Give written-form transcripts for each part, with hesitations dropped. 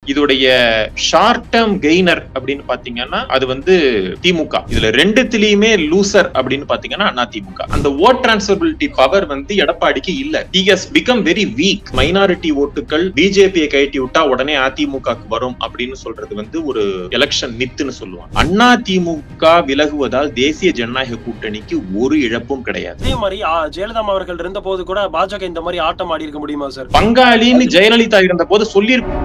இதோடைய short term gainer அப்படின்னு பாத்தீங்கன்னா அது வந்து திமுக. இதுல ரெண்டுத்திலயுமே லூசர் அப்படின்னு பாத்தீங்கன்னா அண்ணா திமுக. அந்த ஓட் டிரான்ஸ்ஃபரபிலிட்டி பவர் வந்து எடப்பாடிக்கு இல்ல. he has become very weak. Minority ஓட்டுகள் பிஜேபியை கழட்டி விட்டா உடனே அதிமுகக்கு வரும் அப்படின்னு சொல்றது வந்து ஒரு எலெக்ஷன் மித்துன்னு சொல்லுவாங்க. அண்ணா திமுக விலகுவதால் தேசிய ஜனநாயக கூட்டணிக்கு ஒரு இழப்பும் கிடையாது. அதே மாதிரி ஜெயலலிதா அவர்கள் இருந்த போது கூட பாஜக இந்த மாதிரி ஆட்டம் ஆடி இருக்க முடியுமா சார்? பங்காளின்னு ஜெயலலிதா இருந்த போது சொல்லியிருக்கோம்.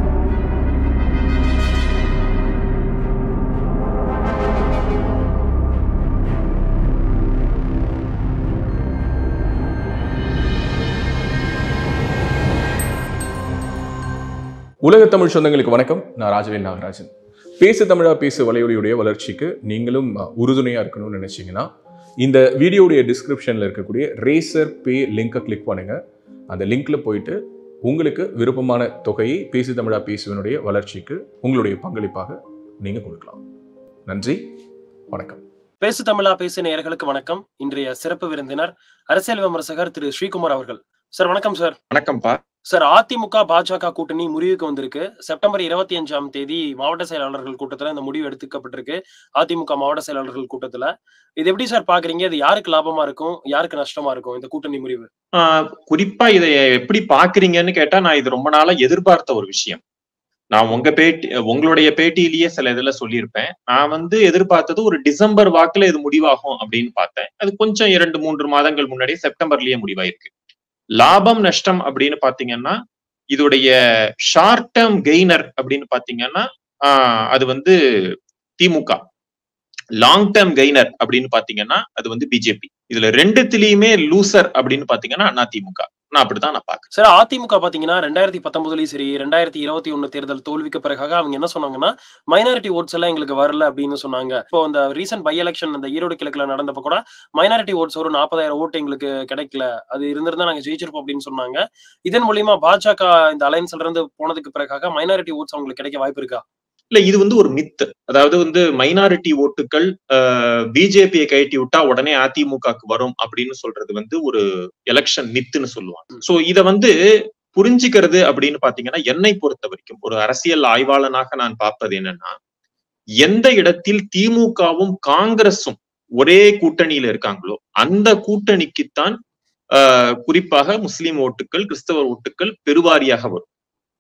உலக தமிழ் சொந்தங்களுக்கு வணக்கம். நான் ராஜவேல் நாகராஜன். பேசு தமிழா பேசு வலையொலியுடைய வளர்ச்சிக்கு நீங்களும் உறுதுணையாக இருக்கணும்னு நினைச்சீங்கன்னா இந்த வீடியோடைய டிஸ்கிரிப்ஷனில் இருக்கக்கூடிய ரேசர் பே லிங்கை கிளிக் பண்ணுங்க. அந்த லிங்க்ல போயிட்டு உங்களுக்கு விருப்பமான தொகையை பேசு தமிழா பேசுவனுடைய வளர்ச்சிக்கு உங்களுடைய பங்களிப்பாக நீங்கள் கொடுக்கலாம். நன்றி, வணக்கம். பேசு தமிழா பேசு நேயர்களுக்கு வணக்கம். இன்றைய சிறப்பு விருந்தினர் அரசியல் விமர்சகர் திரு ஸ்ரீகுமார் அவர்கள். சார் வணக்கம். சார் வணக்கம்பா. சார், அதிமுக பாஜக கூட்டணி முடிவுக்கு வந்திருக்கு. செப்டம்பர் 25 மாவட்ட செயலாளர்கள் கூட்டத்துல இந்த முடிவு எடுத்துக்கப்பட்டிருக்கு. அதிமுக மாவட்ட செயலாளர்கள் கூட்டத்துல இது எப்படி சார் பாக்குறீங்க? இது யாருக்கு லாபமா இருக்கும், யாருக்கு நஷ்டமா இருக்கும் இந்த கூட்டணி முடிவு? குறிப்பா இதை எப்படி பாக்குறீங்கன்னு கேட்டா, நான் இது ரொம்ப நாளா எதிர்பார்த்த ஒரு விஷயம். நான் உங்களுடைய பேட்டியிலேயே சில இதுல சொல்லியிருப்பேன். நான் வந்து எதிர்பார்த்தது ஒரு டிசம்பர் வாக்குல இது முடிவாகும் அப்படின்னு பார்த்தேன். அது கொஞ்சம் 2-3 மாதங்கள் முன்னாடியே செப்டம்பர்லயே முடிவாயிருக்கு. லாபம் நஷ்டம் அப்படின்னு பாத்தீங்கன்னா, இதோடைய ஷார்ட் டேர்ம் கெய்னர் அப்படின்னு பாத்தீங்கன்னா அது வந்து திமுக. லாங் டேர்ம் கெய்னர் அப்படின்னு பாத்தீங்கன்னா அது வந்து பிஜேபி. இதுல ரெண்டுத்திலயுமே லூசர் அப்படின்னு பாத்தீங்கன்னா அண்ணா திமுக. நான் அப்படிதான் நான் பாக்குறேன். சார், அதிமுக பாத்தீங்கன்னா 2019லயும் சரி 2021 தேர்தல் தோல்விக்கு பிறகாக அவங்க என்ன சொன்னாங்கன்னா, மைனாரிட்டி ஓட்ஸ் எல்லாம் எங்களுக்கு வரல அப்படின்னு சொன்னாங்க. இப்போ அந்த ரீசன்ட் பை எலெக்ஷன் அந்த ஈரோடு கிழக்குல நடந்தப்ப கூட மைனாரிட்டி ஓட்ஸ் ஒரு 40,000 ஓட்டு எங்களுக்கு கிடைக்கல, அது இருந்திருந்தா நாங்க ஜெயிச்சிருப்போம் அப்படின்னு சொன்னாங்க. இதன் மூலியமா பாஜக இந்த அலைன்ஸ்ல இருந்து போனதுக்கு பிறகாக மைனாரிட்டி ஓட்ஸ் அவங்களுக்கு கிடைக்க வாய்ப்பு இருக்கா? இல்ல, இது வந்து ஒரு மித்து. அதாவது வந்து மைனாரிட்டி ஓட்டுகள் பிஜேபியை கழட்டி விட்டா உடனே அதிமுகக்கு வரும் அப்படின்னு சொல்றது வந்து ஒரு எலெக்ஷன் மித்துன்னு சொல்லுவாங்க. சோ இத வந்து புரிஞ்சுக்கிறது அப்படின்னு பாத்தீங்கன்னா, என்னை பொறுத்த வரைக்கும் ஒரு அரசியல் ஆய்வாளனாக நான் பார்ப்பது என்னன்னா, எந்த இடத்தில் திமுகவும் காங்கிரஸும் ஒரே கூட்டணியில இருக்காங்களோ அந்த கூட்டணிக்குத்தான் குறிப்பாக முஸ்லிம் ஓட்டுகள், கிறிஸ்தவ ஓட்டுகள் பெருவாரியாக வரும்.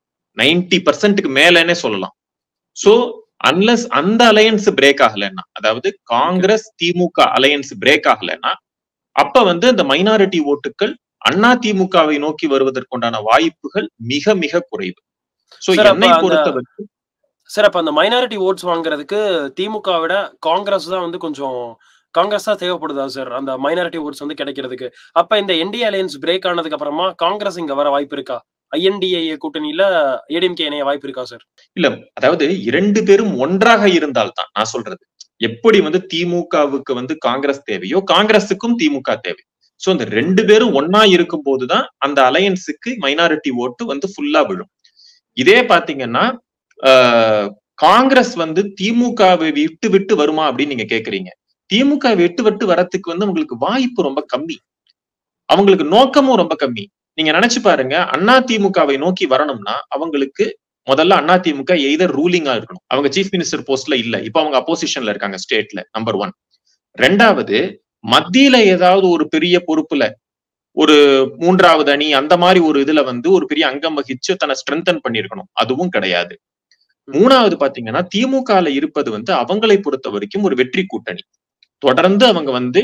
90% மேலன்னே சொல்லலாம். சோ அன்லஸ் அந்த அலையன்ஸ் பிரேக் ஆகலைன்னா, அதாவது காங்கிரஸ் திமுக அலையன்ஸ் பிரேக் ஆகலைன்னா, அப்ப வந்து அந்த மைனாரிட்டி ஓட்டுகள் அண்ணா திமுகவை நோக்கி வருவதற்குண்டான வாய்ப்புகள் மிக மிக குறைவு. சோ என்னை பொறுத்தவரைக்கும் சார், அப்ப அந்த மைனாரிட்டி ஓட்ஸ் வாங்குறதுக்கு திமுக விட காங்கிரஸ் தான் வந்து கொஞ்சம் காங்கிரஸ் தான் தேவைப்படுதா சார் அந்த மைனாரிட்டி ஓட்ஸ் வந்து கிடைக்கிறதுக்கு? அப்ப இந்த என்டிஏ அலையன்ஸ் பிரேக் ஆனதுக்கு அப்புறமா காங்கிரஸ் இங்க வர வாய்ப்பு இருக்கா? ஐஎன்டிஏ கூட்டணியில ஏடிஎம்கே இணைய வாய்ப்பு இருக்கா சார்? இல்ல, அதாவது 2 பேரும் ஒன்றாக இருந்தால்தான் நான் சொல்றது. எப்படி வந்து திமுகவுக்கு வந்து காங்கிரஸ் தேவையோ காங்கிரஸுக்கும் திமுக தேவை. சோ அந்த 2 பேரும் ஒன்னா இருக்கும் போதுதான் அந்த அலையன்ஸுக்கு மைனாரிட்டி ஓட்டு வந்து ஃபுல்லா விழும். இதே பாத்தீங்கன்னா காங்கிரஸ் வந்து திமுகவை விட்டு விட்டு வருமா அப்படின்னு நீங்க கேக்குறீங்க. திமுக விட்டு விட்டு வரத்துக்கு வந்து உங்களுக்கு வாய்ப்பு ரொம்ப கம்மி, அவங்களுக்கு நோக்கமும் ரொம்ப கம்மி. நீங்க நினைச்சு பாருங்க, அண்ணா திமுகவை நோக்கி வரணும்னா அவங்களுக்கு முதல்ல அண்ணா திமுக எய்தர் ரூலிங்கா இருக்கணும். அவங்க சீஃப் மினிஸ்டர் போஸ்ட்ல இல்ல, இப்ப அவங்க அப்போசிஷன்ல இருக்காங்க ஸ்டேட்ல, நம்பர் 1. ரெண்டாவது, மத்தியில ஏதாவது ஒரு பெரிய பொறுப்புல ஒரு 3வது அணி அந்த மாதிரி ஒரு இதுல வந்து ஒரு பெரிய அங்கம் வகிச்சு தன்னை ஸ்ட்ரென்தன் பண்ணிருக்கணும், அதுவும் கிடையாது. 3வது பாத்தீங்கன்னா, திமுகல இருப்பது வந்து அவங்களை பொறுத்த வரைக்கும் ஒரு வெற்றி கூட்டணி. தொடர்ந்து அவங்க வந்து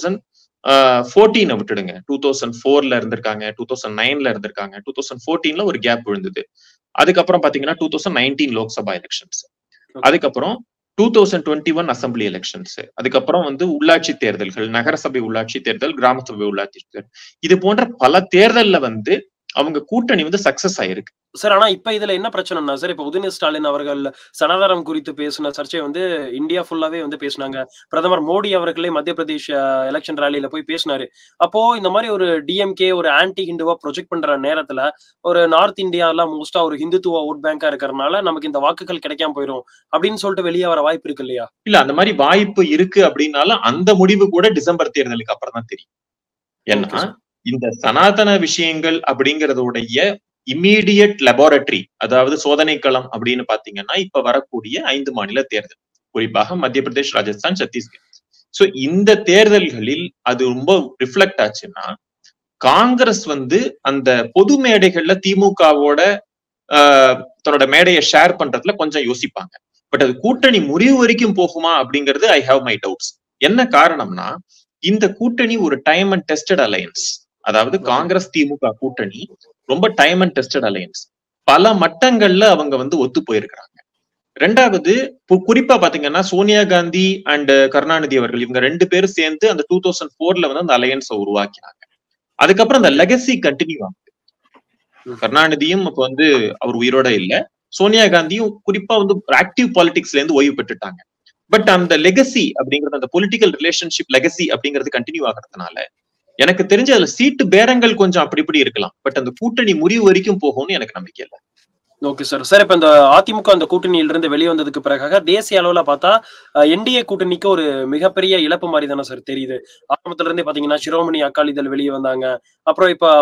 2014 விட்டுடுங்க, 2004ல இருந்திருக்காங்க, 2009ல இருந்திருக்காங்க, 2014ல ஒரு கேப் விழுந்தது. அதுக்கப்புறம் பாத்தீங்கன்னா 2019 லோக்சபா எலெக்ஷன்ஸ், அதுக்கப்புறம் 2021 அசம்பிளி எலெக்ஷன்ஸ், அதுக்கப்புறம் வந்து உள்ளாட்சி தேர்தல்கள், நகரசபை உள்ளாட்சி தேர்தல், கிராம சபை உள்ளாட்சி தேர்தல், இது போன்ற பல தேர்தல்ல வந்து அவங்க கூட்டணி வந்து சக்சஸ் ஆயிருக்கு சார். ஆனா இப்ப இதுல என்ன பிரச்சனைனா சார், இப்ப உதயநிதி ஸ்டாலின் அவர்கள் சனாதனம் குறித்து பேசின சர்ச்சை வந்து இந்தியா ஃபுல்லாவே வந்து பேசினாங்க. பிரதமர் மோடி அவர்களே மத்திய பிரதேஷ் எலெக்ஷன் ரேலியில போய் பேசினாரு. அப்போ இந்த மாதிரி ஒரு டிஎம்கே ஒரு ஆன்டி ஹிந்துவா ப்ரொஜெக்ட் பண்ற நேரத்துல ஒரு நார்த் இந்தியால மோஸ்டா ஒரு ஹிந்துத்துவ ஓட் பேங்கா இருக்கிறதுனால நமக்கு இந்த வாக்குகள் கிடைக்காம போயிடும் அப்படின்னு சொல்லிட்டு வெளியே வர வாய்ப்பு இருக்கு இல்லையா? இல்ல, அந்த மாதிரி வாய்ப்பு இருக்கு அப்படின்னாலும் அந்த முடிவு கூட டிசம்பர் தேர்தலுக்கு அப்புறம் தான் தெரியும். ஏன்னா இந்த சனாதன விஷயங்கள் அப்படிங்கறதுடைய இம்மீடியட் லெபார்டரி, அதாவது சோதனை களம் அப்படின்னு பாத்தீங்கன்னா இப்ப வரக்கூடிய 5 மாநில தேர்தல், குறிப்பாக மத்திய பிரதேஷ், ராஜஸ்தான், சத்தீஸ்கர். சோ இந்த தேர்தல்களில் அது ரொம்ப ரிஃப்ளெக்ட் ஆச்சுன்னா காங்கிரஸ் அந்த பொது மேடைகள்ல திமுகவோட தன்னோட மேடையை ஷேர் பண்றதுல கொஞ்சம் யோசிப்பாங்க. பட் அது கூட்டணி முறிவு வரைக்கும் போகுமா அப்படிங்கிறது ஐ ஹாவ் மை டவுட்ஸ். என்ன காரணம்னா இந்த கூட்டணி ஒரு டைம் அண்ட் டெஸ்டட் அலையன்ஸ். அதாவது காங்கிரஸ் திமுக கூட்டணி ரொம்ப டைம் அண்ட் டெஸ்டட் அலையன்ஸ். பல மட்டங்கள்ல அவங்க ஒத்து போயிருக்கிறாங்க. ரெண்டாவது குறிப்பா பாத்தீங்கன்னா சோனியா காந்தி அண்ட் கருணாநிதி அவர்கள் இவங்க 2 பேரும் சேர்ந்து அந்த 2004ல அந்த அலையன்ஸை உருவாக்கினாங்க. அதுக்கப்புறம் அந்த லெகசி கண்டினியூ ஆகுது. கருணாநிதியும் இப்ப அவர் உயிரோட இல்ல, சோனியா காந்தியும் குறிப்பா ஆக்டிவ் பாலிடிக்ஸ்ல இருந்து ஓய்வு பெற்றுட்டாங்க. பட் அந்த லெகசி அப்படிங்கிறது, அந்த பொலிட்டிக்கல் ரிலேஷன்ஷிப் லெகசி அப்படிங்கிறது கண்டினியூ ஆகிறதுனால எனக்கு தெரிஞ்ச அதுல சீட்டு பேரங்கள் கொஞ்சம் அப்படி இப்படி இருக்கலாம். பட் அந்த கூட்டணி முறிவு வரைக்கும் போகும்னு எனக்கு நம்பிக்கை இல்லை. Okay sir. சார் இப்ப இந்த அதிமுக அந்த கூட்டணியிலிருந்து வெளியே வந்ததுக்கு பிறகாக தேசிய அளவுல பார்த்தா என்டிஏ கூட்டணிக்கு ஒரு மிகப்பெரிய இழப்பு மாதிரி தானே சார் தெரியுது. ஆரம்பத்துல இருந்தே பாத்தீங்கன்னா சிரோமணி அகாலிதள் வெளியே வந்தாங்க. அப்புறம் இப்ப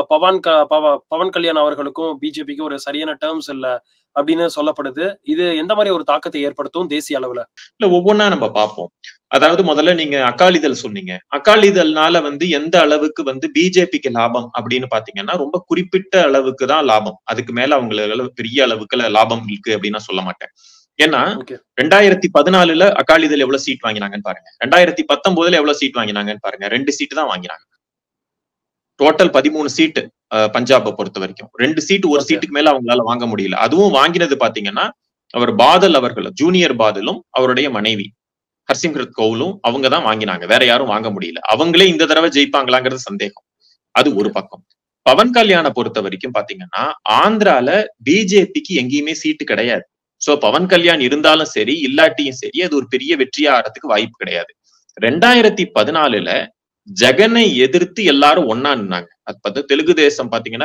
பவன் கல்யாண் அவர்களுக்கும் பிஜேபிக்கு ஒரு சரியான டேர்ம்ஸ் இல்ல அப்படின்னு சொல்லப்படுது. இது எந்த மாதிரி ஒரு தாக்கத்தை ஏற்படுத்தும் தேசிய அளவுல? இல்ல, ஒவ்வொன்னா நம்ம பார்ப்போம். அதாவது முதல்ல நீங்க அகாலிதள் சொன்னீங்க. அகாலிதள்னால எந்த அளவுக்கு பிஜேபிக்கு லாபம் அப்படின்னு பாத்தீங்கன்னா ரொம்ப குறிப்பிட்ட அளவுக்கு தான் லாபம். அதுக்கு மேல அவங்களுக்கு பெரிய அளவுக்கு லாபம் இருக்கு அப்படின்னு சொல்ல மாட்டேன். ஏன்னா 2014ல அகாலிதள் எவ்வளவு சீட் வாங்கினாங்கன்னு பாருங்க, 2019ல எவ்வளவு சீட் வாங்கினாங்கன்னு பாருங்க. 2 சீட்டு தான் வாங்கினாங்க. டோட்டல் 13 சீட்டு பஞ்சாபை பொறுத்த வரைக்கும். 2 சீட்டு, ஒரு சீட்டுக்கு மேல அவங்களால வாங்க முடியல. அதுவும் வாங்கினது பாத்தீங்கன்னா அவர் பாதல் அவர்கள், ஜூனியர் பாதலும் அவருடைய மனைவி ஹர்சிம்ரத் கவுலும் அவங்க தான் வாங்கினாங்க. வேற யாரும் வாங்க முடியல. அவங்களே இந்த தடவை ஜெயிப்பாங்களாங்கிறது சந்தேகம். அது ஒரு பக்கம். பவன் கல்யாண பொறுத்த வரைக்கும் பாத்தீங்கன்னா ஆந்திரால பிஜேபிக்கு எங்கேயுமே சீட்டு கிடையாது. சோ பவன் கல்யாண் இருந்தாலும் சரி இல்லாட்டியும் சரி அது ஒரு பெரிய வெற்றியா ஆறதுக்கு வாய்ப்பு கிடையாது. 2014ல ஜெகனை எதிர்த்து எல்லாரும் ஒன்னா நின்னாங்க. அது தெலுங்கு தேசம் பாத்தீங்கன்னா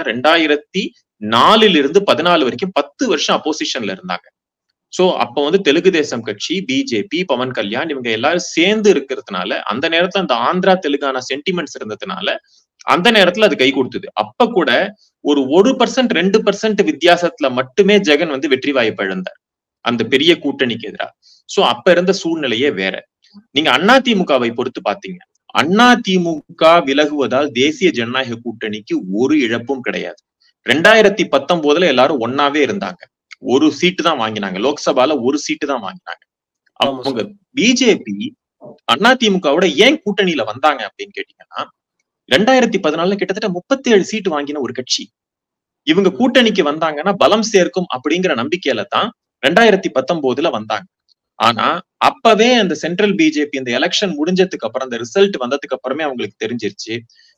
2004ல இருந்து 14 வரைக்கும் 10 வருஷம் அப்போசிஷன்ல இருந்தாங்க. சோ அப்ப தெலுங்கு தேசம் கட்சி, பிஜேபி, பவன் கல்யாண் இவங்க எல்லாரும் சேர்ந்து இருக்கிறதுனால அந்த நேரத்துல அந்த ஆந்திரா தெலுங்கானா சென்டிமெண்ட்ஸ் இருந்ததுனால அந்த நேரத்துல அது கை கொடுத்தது. அப்ப கூட ஒரு 1% 2% வித்தியாசத்துல மட்டுமே ஜெகன் வெற்றி வாய்ப்பு இழந்தார் அந்த பெரிய கூட்டணிக்கு எதிராக. சோ அப்ப இருந்த சூழ்நிலையே வேற. நீங்க அதிமுகவை பொறுத்து பாத்தீங்க, அதிமுக விலகுவதால் தேசிய ஜனநாயக கூட்டணிக்கு ஒரு இழப்பும் கிடையாது. 2019ல எல்லாரும் ஒன்னாவே இருந்தாங்க. ஒரு சீட்டு தான் வாங்கினாங்க. லோக்சபால ஒரு சீட்டு தான் வாங்கினாங்க. அவங்க பிஜேபி அதிமுகவோட ஏன் கூட்டணியில வந்தாங்க அப்படின்னு கேட்டீங்கன்னா 2014ல கிட்டத்தட்ட 37 சீட்டு வாங்கின ஒரு கட்சி. இவங்க கூட்டணிக்கு வந்தாங்கன்னா பலம் சேர்க்கும் அப்படிங்கிற நம்பிக்கையில தான் 2019ல வந்தாங்க. ஆனா அப்பவே அந்த சென்ட்ரல் பிஜேபி இந்த எலெக்ஷன் முடிஞ்சதுக்கு அப்புறம், அந்த ரிசல்ட் வந்ததுக்கு அப்புறமே அவங்களுக்கு தெரிஞ்சிருச்சு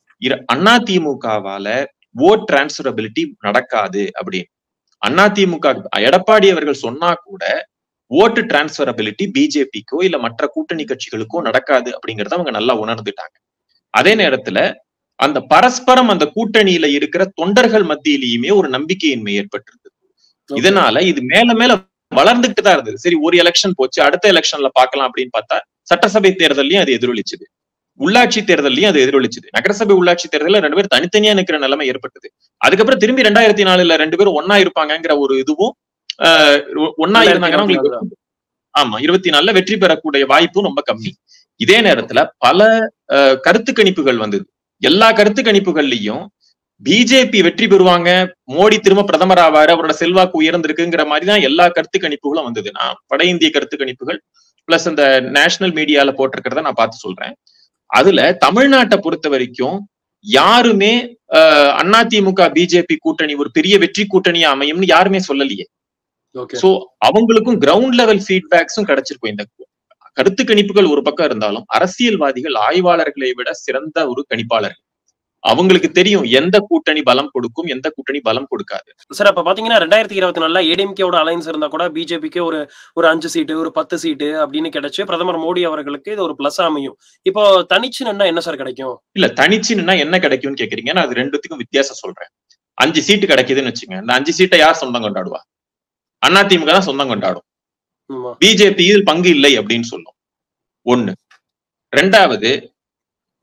அதிமுகவால ஓட் டிரான்ஸ்பரபிலிட்டி நடக்காது அப்படின்னு. அதிமுக எடப்பாடி அவர்கள் சொன்னா கூட ஓட்டு டிரான்ஸ்பரபிலிட்டி பிஜேபிக்கோ இல்ல மற்ற கூட்டணி கட்சிகளுக்கோ நடக்காது அப்படிங்கறத அவங்க நல்லா உணர்ந்துட்டாங்க. அதே நேரத்துல அந்த பரஸ்பரம் அந்த கூட்டணியில இருக்கிற தொண்டர்கள் மத்தியிலேயுமே ஒரு நம்பிக்கையின்மை ஏற்பட்டிருந்தது. இதனால இது மேல மேல வளர்ந்துகிட்டு தான் இருந்தது. சரி, ஒரு எலெக்ஷன் போச்சு, அடுத்த எலெக்ஷன்ல பாக்கலாம் அப்படின்னு பார்த்தா சட்டசபை தேர்தலையும் அது எதிரொலிச்சுது, உள்ளாட்சி தேர்தலையும் அது எதிரொலிச்சுது. நகரசபை உள்ளாட்சி தேர்தலில் 2 பேரும் தனித்தனியா நிக்கிற நிலைமை ஏற்பட்டது. அதுக்கப்புறம் திரும்பி 2004ல 2 பேரும் ஒன்னா இருப்பாங்கிற ஒரு இதுவும் ஒன்னா இருந்தாங்கன்னா உங்களுக்கு ஆமா 24ல வெற்றி பெறக்கூடிய வாய்ப்பும் ரொம்ப கம்மி. இதே நேரத்துல பல கருத்து கணிப்புகள் வந்தது. எல்லா கருத்து கணிப்புகள்லயும் பிஜேபி வெற்றி பெறுவாங்க, மோடி திரும்ப பிரதமர் ஆவாரு, அவரோட செல்வாக்கு உயர்ந்திருக்குங்கிற மாதிரிதான் எல்லா கருத்து கணிப்புகளும் வந்தது. நான் வட இந்திய கருத்து கணிப்புகள் பிளஸ் இந்த நேஷனல் மீடியால போட்டிருக்கிறத நான் பார்த்து சொல்றேன். அதுல தமிழ்நாட்டை பொறுத்த வரைக்கும் யாருமே அதிமுக பிஜேபி கூட்டணி ஒரு பெரிய வெற்றி கூட்டணியா அமையும்னு யாருமே சொல்லலையே. சோ அவங்களுக்கும் கிரவுண்ட் லெவல் ஃபீட்பேக்ஸும் கிடைச்சிருக்கும். இந்த கருத்து கணிப்புகள் ஒரு பக்கம் இருந்தாலும் அரசியல்வாதிகள் ஆய்வாளர்களை விட சிறந்த ஒரு கணிப்பாளர்கள். அவங்களுக்கு தெரியும் எந்த கூட்டணி பலம் கொடுக்கும், எந்த கூட்டணி பலம் கொடுக்காது. சார் அப்ப பாத்தீங்கன்னா 2024ல ஏடிஎம்கேவோட அலைன்ஸ் இருந்தா கூட பிஜேபிக்கு ஒரு 5 சீட்டு, ஒரு 10 சீட்டு அப்படின்னு கிடைச்சு பிரதமர் மோடி அவர்களுக்கு இது ஒரு பிளஸ் அமையும். இப்போ தனிச்சு நின்னா என்ன சார் கிடைக்கும்? இல்ல, தனிச்சு நின்னா என்ன கிடைக்கும்னு கேக்குறீங்க. நான் அது ரெண்டுத்துக்கும் வித்தியாசம் சொல்றேன். 5 சீட்டு கிடைக்குதுன்னு வச்சுங்க, இந்த 5 சீட்டை யார் சொந்தம் கொண்டாடுவா? அதிமுக தான் சொந்தம் கொண்டாடும். பிஜேபி இதில் பங்கு இல்லை அப்படின்னு சொல்லும். ஒண்ணு. ரெண்டாவது,